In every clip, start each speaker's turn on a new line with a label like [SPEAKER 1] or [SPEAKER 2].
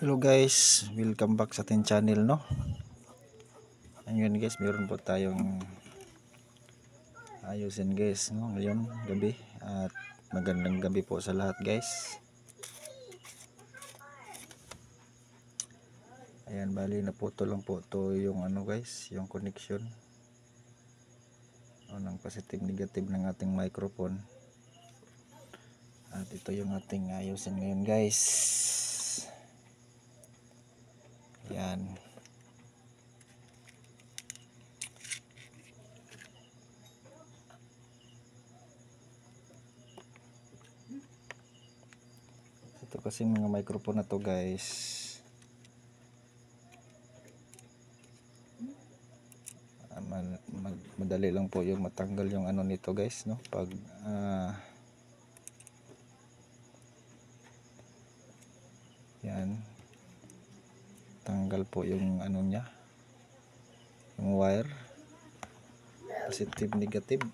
[SPEAKER 1] Hello guys, welcome back sa ating channel, no. Ngayon guys, meron po tayong ayusin guys, no, ngayon gabi, at magandang gabi po sa lahat guys. Ayan, bali naputol lang po to yung ano guys, yung connection ng positive negative ng ating microphone. At ito yung ating ayusin ngayon guys. Ayan. Ito kasi mga microphone na to guys, madali lang po yung matanggal yung ano nito guys, no, pag yan, tanggal po yung ano niya, yung wire, positive negative.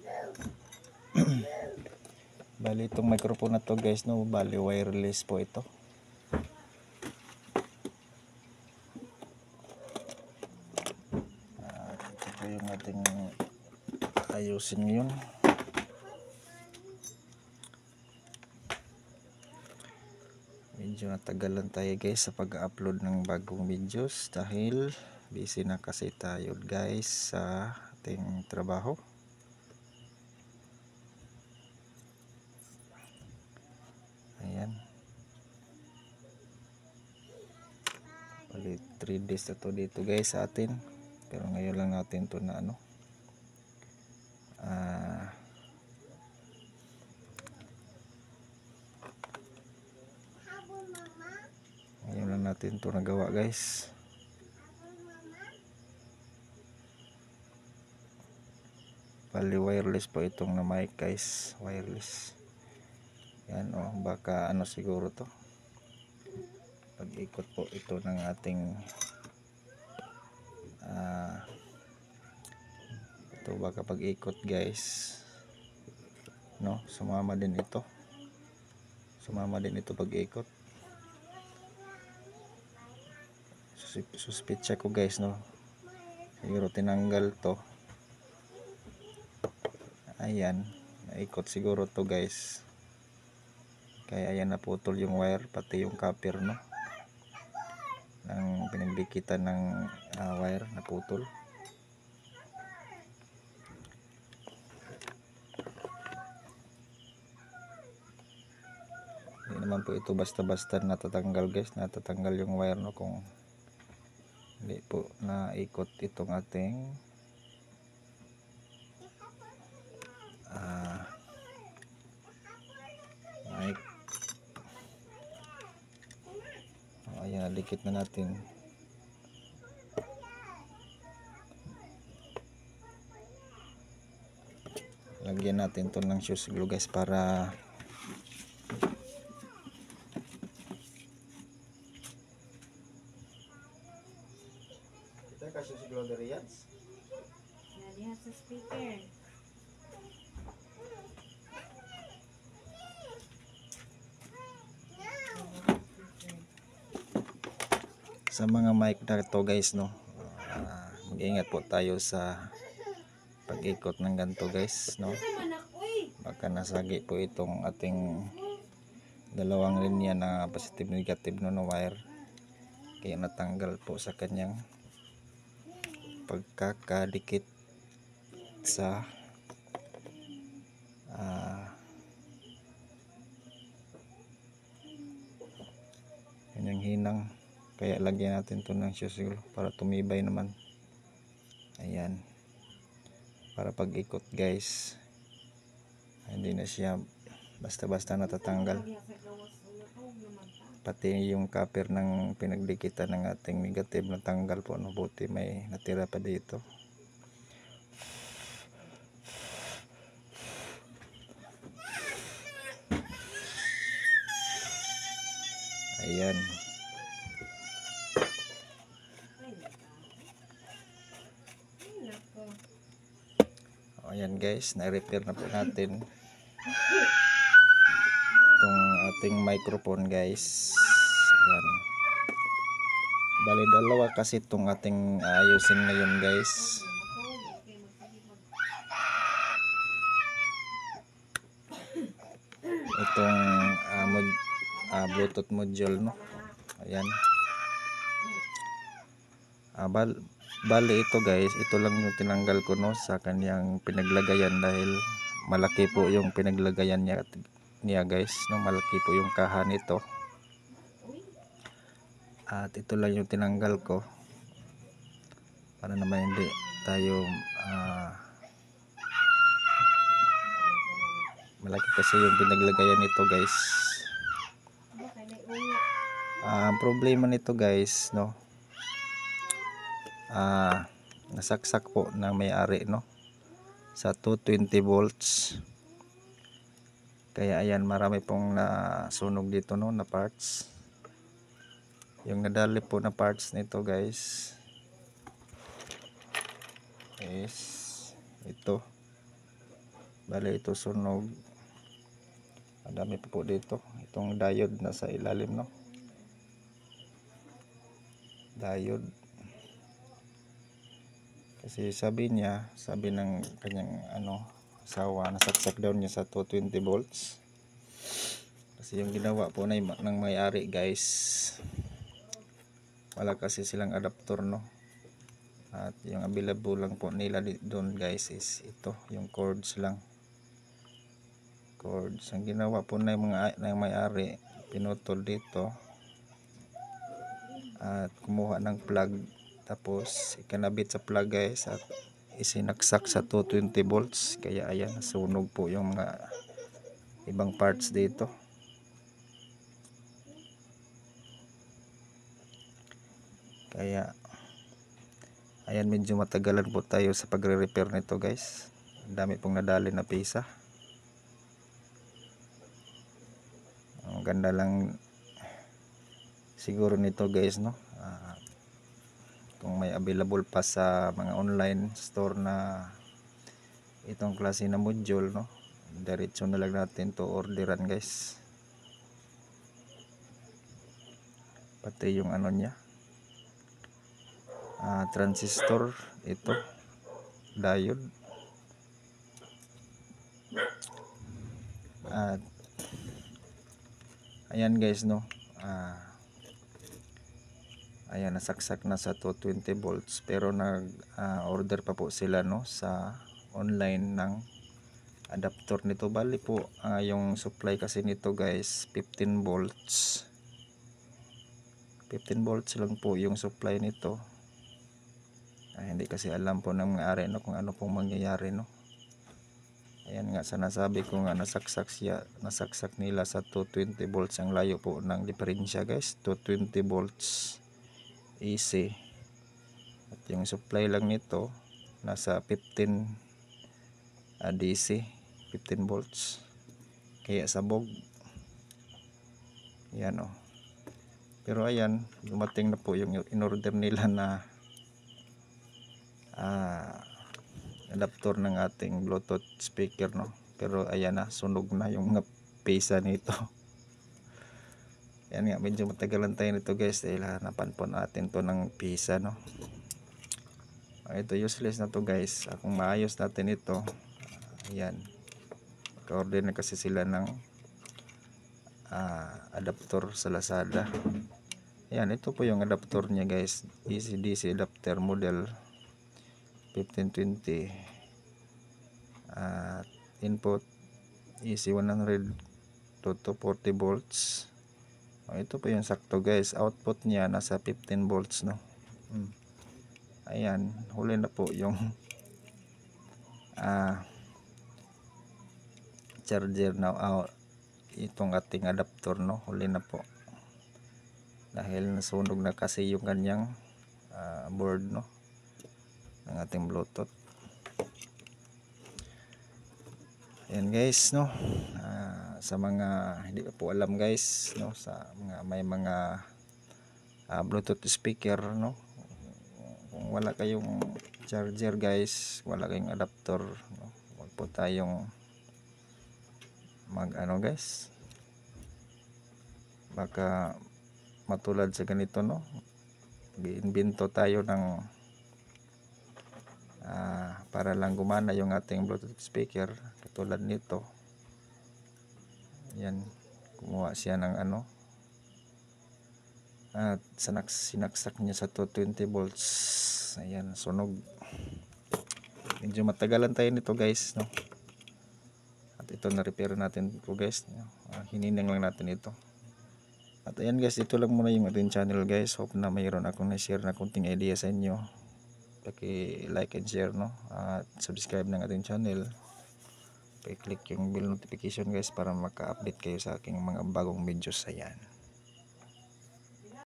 [SPEAKER 1] Bali itong microphone na to guys, no, bali wireless po ito. Ito po yung ating ayusin ngayon. Medyo natagalan tayo guys sa pag-upload ng bagong videos dahil busy na kasi tayo guys sa ating trabaho. Ayan, bali 3 days na to dito guys sa atin, pero ngayon lang natin to na ano, ngayon lang natin to nagawa guys. Bali wireless po itong na mic guys, wireless. Yan, oh, baka ano siguro to, pag-ikot po ito ng ating ito, baka pag-ikot guys, no, sumama din ito pag-ikot. Suspitsa ko guys, no, siguro tinanggal to. Ayan, naikot siguro to guys, kaya ayan, naputol yung wire, pati yung copper, no, ng pinagdikitan ng wire, naputol. Hindi naman po ito basta-basta natatanggal guys, natatanggal yung wire, no, kung hindi po naikot itong ating mic. Ayan, dikit na natin. Lagyan natin to ng shoes glue guys para kita ka shoes glue dari Yats.
[SPEAKER 2] Nalihat sa speaker.
[SPEAKER 1] Sa mga mic na to guys, no, mag-ingat po tayo sa pag-ikot ng ganito guys, no, baka nasagi po itong ating dalawang linya na positive negative, no, no wire, kaya natanggal po sa kanyang pagkakadikit sa kanyang hinang. Kaya lagyan natin to ng shoes glue para tumibay naman. Ayan, para pag-ikot guys, hindi na siya basta-basta natatanggal. Pati yung copper ng pinagdikitan ng ating negative natanggal po, no, buti may natira pa dito. Ayan. Ayan guys, na-repair na po natin itong ating microphone guys. Ayan. Bali dalawa kasi itong ating ayusin ngayon guys. Itong Bluetooth module, no. Ayan. Bali ito guys, ito lang yung tinanggal ko, no, sa kanyang pinaglagayan dahil malaki po yung pinaglagayan niya guys, no. Malaki po yung kaha nito. At ito lang yung tinanggal ko para naman hindi tayo malaki kasi yung pinaglagayan nito guys. Ang problema nito guys, no, nasaksak po ng may-ari, no, sa 220 volts. Kaya ayan, marami pong nasunog dito, no, na parts. Yung nadali po na parts nito guys is ito. Bali ito sunog. Madami po dito. Itong diode na sa ilalim, no. Diode. Kasi sabi ng kanyang asawa, nasaksak daw niya sa 220 volts. Kasi yung ginawa po ng may-ari guys, wala kasi silang adapter, no. At yung available lang po nila doon guys is ito, yung cords lang. Cords. Ang ginawa po ng may-ari, pinutol dito at kumuha ng plug, tapos ikinabit sa plug guys at isinaksak sa 220 volts. Kaya ayan, nasunog po yung mga ibang parts dito. Kaya ayan, medyo matagalan po tayo sa pagre-repair nito guys. Ang dami pong nadali na pisa. Ang ganda lang siguro nito guys, no. Kung may available pa sa mga online store na itong klase na module, no, diretso na lang natin to orderan guys. Pati yung niya, transistor, ito, diode. At ayan guys, no, ayan, nasaksak na sa 220 volts, pero nag order pa po sila, no, sa online ng adapter nito. Bali po yung supply kasi nito guys 15 volts. 15 volts lang po yung supply nito. Hindi kasi alam po ng may-ari, no, kung ano pong mangyayari, no. Ayan nga, sinasabi ko nga, nasaksak nila sa 220 volts. Ang layo po ng diferensya guys, 220 volts AC. At yung supply lang nito nasa 15 DC, 15 volts. Kaya sabog. Yan, oh. Pero ayan, dumating na po yung in-order nila na adapter ng ating Bluetooth speaker, no. Pero ayan na, sunog na yung mga pisa nito. Yan nga, medyo matagalan tayo nito guys dahil hanapan po natin to ng pisa, no. Ito useless na to guys. Kung maayos natin ito, ayan, ka-order na kasi sila ng adapter sa Lazada. Ayan, ito po yung adapter niya guys, DC adapter model 1520. Input AC 100 to 240 volts. Ito po yung sakto guys. Output niya nasa 15 volts, no. Ayan, huli na po yung charger na itong ating adapter, no. Huli na po dahil nasunog na kasi yung kanyang board, no, ng ating Bluetooth. Ayan guys, no. Sa mga hindi po alam guys, no, sa may mga Bluetooth speaker, no, kung wala kayong charger guys, wala kayong adapter, no, wag po tayong guys, baka matulad sa ganito, no. Mag-iimbento tayo ng para lang gumana yung ating Bluetooth speaker katulad nito. Yan, kumuha siya ng ano at sinaksak niya sa 220 volts. Ayan, sunog. Medyo matagalan tayo nito guys, no? At ito na repair natin po guys, no? Hininang lang natin ito. At ayan guys, ito lang muna yung ating channel guys. Hope na mayroon akong na-share na kunting idea sa inyo. Paki-like and share, no? At subscribe ng ating channel. Pa-click yung bell notification guys para maka-update kayo sa aking mga bagong videos. Ayan.